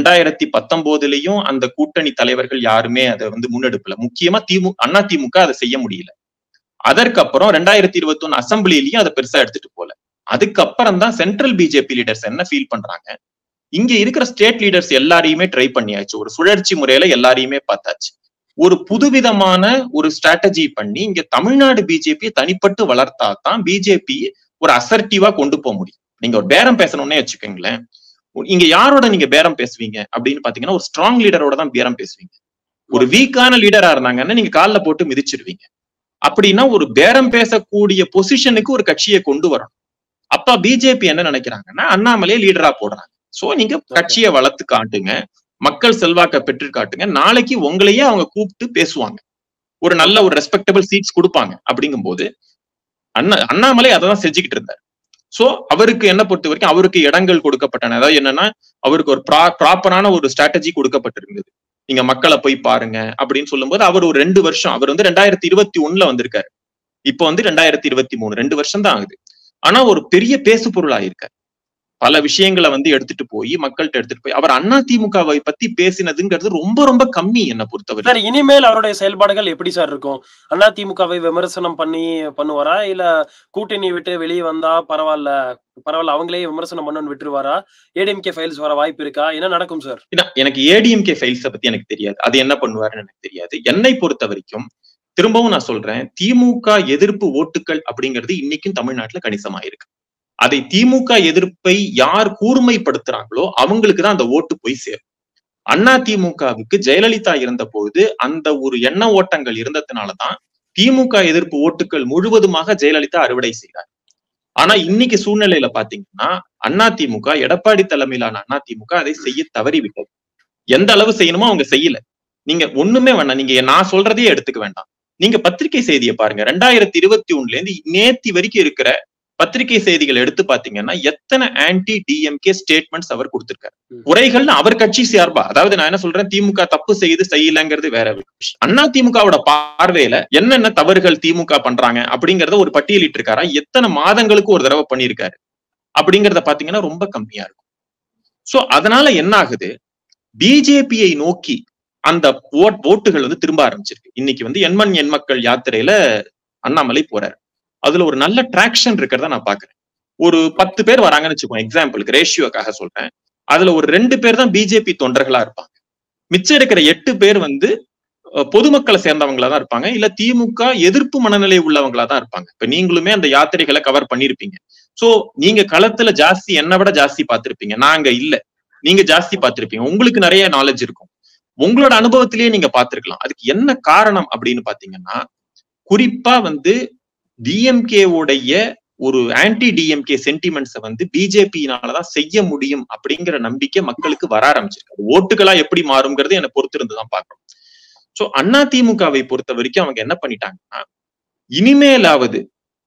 2019லயும் அந்த கூட்டணி தலைவர்கள் யாருமே அதை முன்னெடுக்கல. முக்கியமா அதிமுக அதை செய்ய முடியல. அதற்கப்புறம் 2021 அசம்பிளிலையும் அதை பெருசா எடுத்துட்டு போல. அதுக்கப்புறம் தான் சென்ட்ரல் பிஜேபி லீடர்ஸ் என்ன ஃபீல் பண்றாங்க, இங்க இருக்கிற ஸ்டேட் லீடர்ஸ் எல்லாரையுமே ட்ரை பண்ணியாச்சு, ஒரு சுழற்சி முறையில எல்லாரையுமே பார்த்தாச்சு, ஒரு புதுவிதமான ஒரு ஸ்ட்ராட்டஜி பண்ணி இங்க தமிழ்நாடு பிஜேபி தனிப்பட்டு வளர்த்தா தான் பிஜேபி ஒரு அசர்டிவா கொண்டு போக முடியும். நீங்க ஒரு பேரம் பேசணும்னே வச்சுக்கோங்களேன், இங்க யாரோட நீங்க பேரம் பேசுவீங்க அப்படின்னு பாத்தீங்கன்னா ஒரு ஸ்ட்ராங் லீடரோட தான் பேரம் பேசுவீங்க. ஒரு வீக்கான லீடரா இருந்தாங்கன்னா நீங்க காலில் போட்டு மிதிச்சிருவீங்க. அப்படின்னா ஒரு பேரம் பேசக்கூடிய பொசிஷனுக்கு ஒரு கட்சியை கொண்டு வரணும். அப்ப பிஜேபி என்ன நினைக்கிறாங்கன்னா அண்ணாமலையை லீடரா போடுறாங்க. சோ நீங்க கட்சியை வளர்த்து காட்டுங்க, மக்கள் செல்வாக்க பெற்று காட்டுங்க, நாளைக்கு உங்களையே அவங்க கூப்பிட்டு பேசுவாங்க, ஒரு நல்ல ஒரு ரெஸ்பெக்டபிள் சீட்ஸ் கொடுப்பாங்க. அப்படிங்கும் போது அண்ணாமலை அதான் செஞ்சுக்கிட்டு இருந்தார். சோ அவருக்கு என்ன பொறுத்த வரைக்கும் அவருக்கு இடங்கள் கொடுக்கப்பட்டன. அதாவது என்னன்னா அவருக்கு ஒரு ப்ராப்பரான ஒரு ஸ்ட்ராட்டஜி கொடுக்கப்பட்டிருந்தது. நீங்க மக்களை போய் பாருங்க அப்படின்னு சொல்லும் போது அவர் ஒரு 2 வருஷம், அவர் 2021 வந்திருக்காரு, இப்ப 2023, 2 வருஷம் தான் ஆகுது. ஆனா ஒரு பெரிய பேசு பொருள் ஆயிருக்காரு. பல விஷயங்களை எடுத்துட்டு போய் மக்கள்கிட்ட எடுத்துட்டு போய் அவர் அதிமுகவை பத்தி பேசினதுங்கிறது ரொம்ப ரொம்ப கம்மி என்ன பொறுத்தவரை. சார் இனிமேல் அவருடைய செயல்பாடுகள் எப்படி சார் இருக்கும்? அதிமுகவை விமர்சனம் பண்ணுவாரா, இல்ல கூட்டணி விட்டு வெளியே வந்தா பரவாயில்ல அவங்களே விமர்சனம் பண்ணு விட்டுருவாரா? ஏடிஎம்கே ஃபைல்ஸ் வர வாய்ப்பு இருக்கா? என்ன நடக்கும் சார்? எனக்கு ஏடிஎம்கே ஃபைல்ஸ் பத்தி எனக்கு தெரியாது, அது என்ன பண்ணுவாருன்னு எனக்கு தெரியாது. என்னை பொறுத்த வரைக்கும் திரும்பவும் நான் சொல்றேன், திமுக எதிர்ப்பு ஓட்டுகள் அப்படிங்கிறது இன்னைக்கும் தமிழ்நாட்டுல கணிசமா இருக்கு. அதை திமுக எதிர்ப்பை யார் கூர்மைப்படுத்துறாங்களோ அவங்களுக்கு தான் அந்த ஓட்டு போய் சேரும். அதிமுகவுக்கு ஜெயலலிதா இருந்த பொழுது அந்த ஒரு எண்ண ஓட்டங்கள் இருந்ததுனாலதான் திமுக எதிர்ப்பு ஓட்டுகள் முழுவதுமாக ஜெயலலிதா அறுவடை செய்தார். ஆனா இன்னைக்கு சூழ்நிலையில பாத்தீங்கன்னா அதிமுக, எடப்பாடி தலைமையிலான அதிமுக அதை செய்ய தவறிவிட்டது. எந்த அளவு செய்யணுமோ அவங்க செய்யல. நீங்க ஒண்ணுமே வேண்டாம், நீங்க நான் சொல்றதையே எடுத்துக்க வேண்டாம், நீங்க பத்திரிகை செய்தியை பாருங்க. 2021 இருந்து நேத்தி வரைக்கும் இருக்கிற பத்திரிகை செய்திகள் எடுத்து பாத்தீங்கன்னா எத்தனை ஆன்டி டிஎம்கே ஸ்டேட்மெண்ட்ஸ் அவர் கொடுத்திருக்காரு, உரைகள் அவர் கட்சி சார்பா. அதாவது நான் என்ன சொல்றேன், திமுக தப்பு செய்யலங்கிறது வேற விஷயம். அதிமுகவோட பார்வையில என்னென்ன தவறுகள் திமுக பண்றாங்க அப்படிங்கறத ஒரு பட்டியலிட்டு இருக்காரா, எத்தனை மாதங்களுக்கு ஒரு தடவை பண்ணியிருக்காரு அப்படிங்கறத பாத்தீங்கன்னா ரொம்ப கம்மியா இருக்கும். சோ அதனால என்ன ஆகுது, பிஜேபியை நோக்கி அந்த ஓட்டுகள் திரும்ப ஆரம்பிச்சிருக்கு. இன்னைக்கு எண்மண் எண் மக்கள் யாத்திரையில அண்ணாமலை போறாரு, அதுல ஒரு நல்ல டிராக்ஷன் இருக்கிறத நான் பாக்குறேன். ஒரு 10 பேர் வராங்கன்னு வச்சுக்கோங்க, எக்ஸாம்பிளுக்கு ரேஷியோக்காக சொல்றேன், அதுல ஒரு 2 பேர் தான் பிஜேபி தொண்டர்களா இருப்பாங்க, மிச்சம் இருக்கிற 8 பேர் பொதுமக்களை சேர்ந்தவங்களா தான் இருப்பாங்க, இல்ல திமுக எதிர்ப்பு மனநிலை உள்ளவங்களா தான் இருப்பாங்க. இப்ப நீங்களுமே அந்த யாத்திரைகளை கவர் பண்ணிருப்பீங்க. சோ நீங்க களத்துல ஜாஸ்தி என்னை விட ஜாஸ்தி பார்த்திருப்பீங்க, நாங்க இல்ல, நீங்க ஜாஸ்தி பார்த்திருப்பீங்க, உங்களுக்கு நிறைய நாலேஜ் இருக்கும், உங்களோட அனுபவத்திலேயே நீங்க பார்த்திருக்கலாம். அதுக்கு என்ன காரணம் அப்படின்னு பாத்தீங்கன்னா, குறிப்பா டிஎம்கே உடைய ஒரு ஆன்டி டிஎம்கே சென்டிமெண்ட்ஸை பிஜேபியினாலதான் செய்ய முடியும் அப்படிங்கிற நம்பிக்கை மக்களுக்கு வர ஆரம்பிச்சிருக்கு. ஓட்டுகளா எப்படி மாறுங்கிறது என்னை பொறுத்து இருந்துதான் பார்க்கணும். சோ அதிமுகவை பொறுத்த வரைக்கும் அவங்க என்ன பண்ணிட்டாங்கன்னா, இனிமேலாவது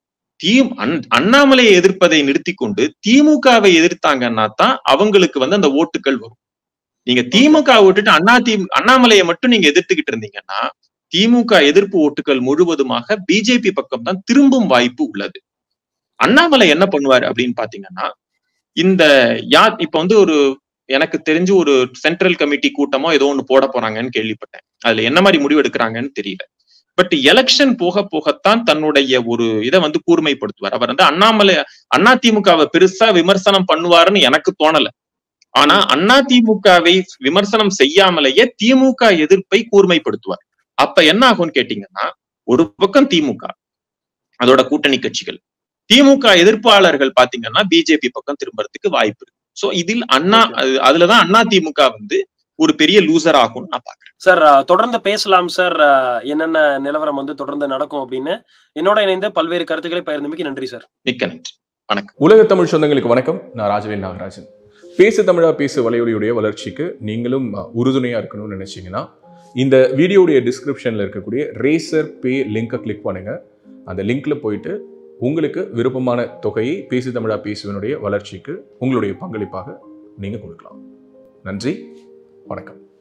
அண்ணாமலையை எதிர்ப்பதை நிறுத்தி கொண்டு திமுகவை எதிர்த்தாங்கன்னா தான் அவங்களுக்கு அந்த ஓட்டுகள் வரும். நீங்க திமுக விட்டுட்டு அண்ணாமலையை மட்டும் நீங்க எதிர்த்துக்கிட்டு இருந்தீங்கன்னா திமுக எதிர்ப்பு ஓட்டுகள் முழுவதுமாக பிஜேபி பக்கம் தான் திரும்பும் வாய்ப்பு உள்ளது. அண்ணாமலை என்ன பண்ணுவாரு அப்படின்னு பாத்தீங்கன்னா, இந்த இப்ப ஒரு எனக்கு தெரிஞ்சு ஒரு சென்ட்ரல் கமிட்டி கூட்டமோ ஏதோ ஒண்ணு போட போறாங்கன்னு கேள்விப்பட்டேன். அதுல என்ன மாதிரி முடிவு எடுக்கிறாங்கன்னு தெரியல. பட் எலெக்ஷன் போக போகத்தான் தன்னுடைய ஒரு இதை கூர்மைப்படுத்துவார். அவர் அண்ணாமலை அதிமுகவை பெருசா விமர்சனம் பண்ணுவாருன்னு எனக்கு தோணல. ஆனா அதிமுகவை விமர்சனம் செய்யாமலேயே திமுக எதிர்ப்பை கூர்மைப்படுத்துவார். அப்ப என்ன ஆகும்னு கேட்டீங்கன்னா, ஒரு பக்கம் திமுக அதோட கூட்டணி கட்சிகள், திமுக எதிர்ப்பாளர்கள் பாத்தீங்கன்னா பிஜேபி பக்கம் திரும்பறதுக்கு வாய்ப்பு இருக்கு. சோ இதில் அதுலதான் அதிமுக ஒரு பெரிய லூசர் ஆகும் நான் பாக்குறேன். சார் தொடர்ந்து பேசலாம் சார், என்னென்ன நிலவரம் தொடர்ந்து நடக்கும் அப்படின்னு. என்னோட இணைந்து பல்வேறு கருத்துக்களை பகிர்ந்தமைக்கு நன்றி சார். மிக்க நன்றி, வணக்கம். உலக தமிழ் சொந்தங்களுக்கு வணக்கம், நான் ராஜவேல் நாகராஜன். பேசு தமிழா பேசு வலையொலியுடைய வளர்ச்சிக்கு நீங்களும் உறுதுணையா இருக்கணும்னு நினைச்சீங்கன்னா இந்த வீடியோடைய டிஸ்கிரிப்ஷன்ல இருக்கக்கூடிய ரேசர் பே லிங்கை கிளிக் பண்ணுங்க. அந்த லிங்க்ல போயிட்டு உங்களுக்கு விருப்பமான தொகையை பேசு தமிழா பேசுவனுடைய வளர்ச்சிக்கு உங்களுடைய பங்களிப்பாக நீங்க கொடுக்கலாம். நன்றி, வணக்கம்.